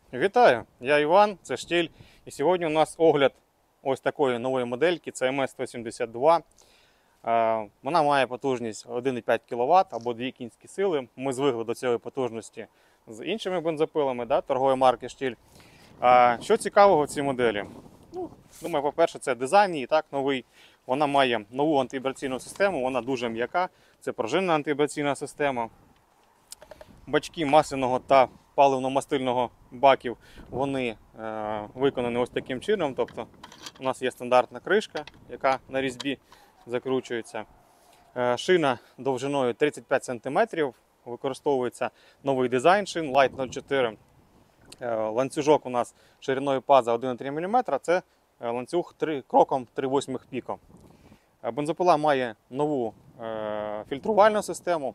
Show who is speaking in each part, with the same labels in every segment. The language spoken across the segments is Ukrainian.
Speaker 1: Вітаю! Я Іван, це Штіль. І сьогодні у нас огляд ось такої нової модельки CMS-172. Вона має потужність 1,5 кВт або 2 кінські сили. Ми звикли до цієї потужності з іншими бензопилами торгової марки Штіль. Що цікавого в цій моделі? Думаю, по-перше, це дизайн її новий. Вона має нову антивібраційну систему, вона дуже м'яка. Це пружинна антивібраційна система. Бачки масляного та паливно-мастильного баків, вони виконані ось таким чином. Тобто у нас є стандартна кришка, яка на різьбі закручується. Шина довжиною 35 см, використовується новий дизайн шин Light 04. Ланцюжок у нас шириною паза 1,3 мм, це ланцюг кроком 3/8 піком. Бензопила має нову фільтрувальну систему.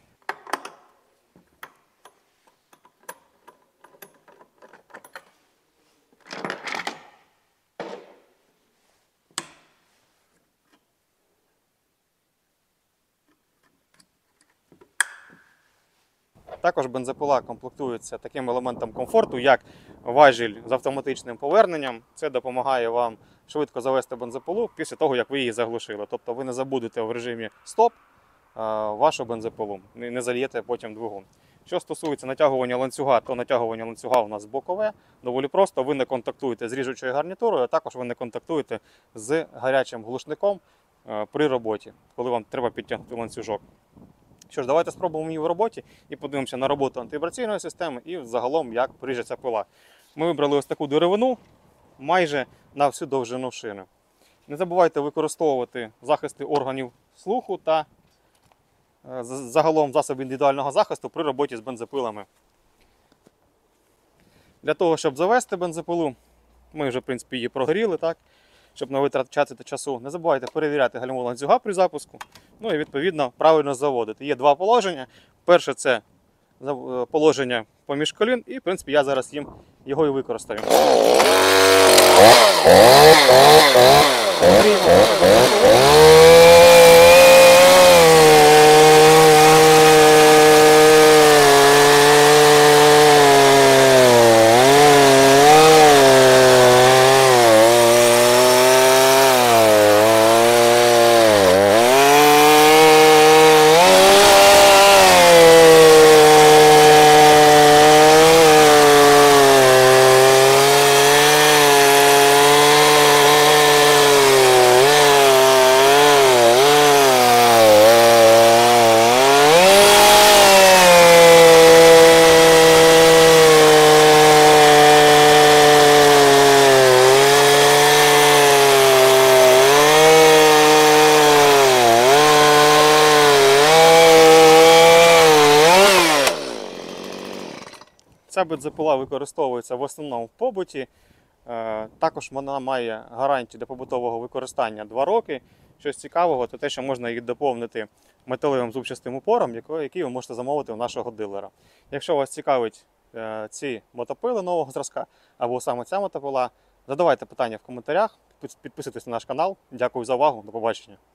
Speaker 1: Також бензопила комплектується таким елементом комфорту, як важіль з автоматичним поверненням. Це допомагає вам швидко завести бензопилу після того, як ви її заглушили. Тобто ви не забудете в режимі стоп вашу бензопилу, не зальєте потім двигун. Що стосується натягування ланцюга, то натягування ланцюга у нас бокове. Доволі просто, ви не контактуєте з ріжучою гарнітурою, а також ви не контактуєте з гарячим глушником при роботі, коли вам треба підтягнути ланцюжок. Що ж, давайте спробуємо її в роботі і подивимося на роботу антивібраційної системи і загалом, як ріжеться пила. Ми вибрали ось таку деревину майже на всю довжину шини. Не забувайте використовувати захисти органів слуху та загалом засоби індивідуального захисту при роботі з бензопилами. Для того, щоб завести бензопилу, ми вже в принципі її прогріли, щоб не витрачати часу. Не забувайте перевіряти гальмо ланцюга при запуску, і відповідно правильно заводити. Є два положення. Перше — це положення поміж колін, і в принципі я зараз його і використаю. Ця бензопила використовується в основному в побуті. Також вона має гарантію для побутового використання 2 роки. Щось цікавого, то те, що можна її доповнити металевим зубчастим упором, який ви можете замовити у нашого дилера. Якщо вас цікавить ці мотопили нового зразка або саме ця мотопила, задавайте питання в коментарях, підписуйтесь на наш канал. Дякую за увагу, до побачення.